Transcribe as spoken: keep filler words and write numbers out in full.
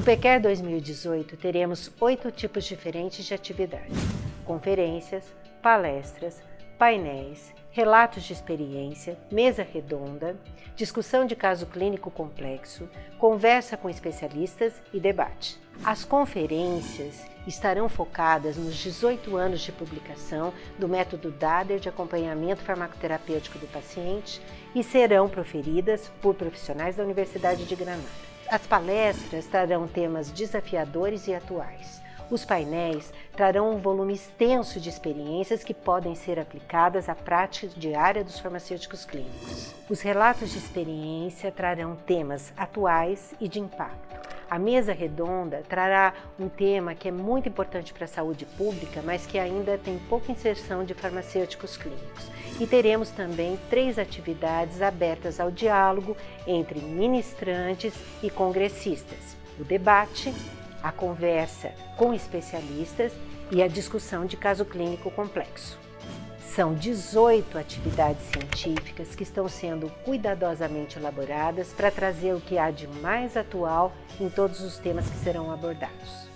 No PQuer dois mil e dezoito, teremos oito tipos diferentes de atividades: conferências, palestras, painéis, relatos de experiência, mesa redonda, discussão de caso clínico complexo, conversa com especialistas e debate. As conferências estarão focadas nos dezoito anos de publicação do método Dader de acompanhamento farmacoterapêutico do paciente e serão proferidas por profissionais da Universidade de Granada. As palestras trarão temas desafiadores e atuais. Os painéis trarão um volume extenso de experiências que podem ser aplicadas à prática diária dos farmacêuticos clínicos. Os relatos de experiência trarão temas atuais e de impacto. A mesa redonda trará um tema que é muito importante para a saúde pública, mas que ainda tem pouca inserção de farmacêuticos clínicos. E teremos também três atividades abertas ao diálogo entre ministrantes e congressistas: o debate, a conversa com especialistas e a discussão de caso clínico complexo. São dezoito atividades científicas que estão sendo cuidadosamente elaboradas para trazer o que há de mais atual em todos os temas que serão abordados.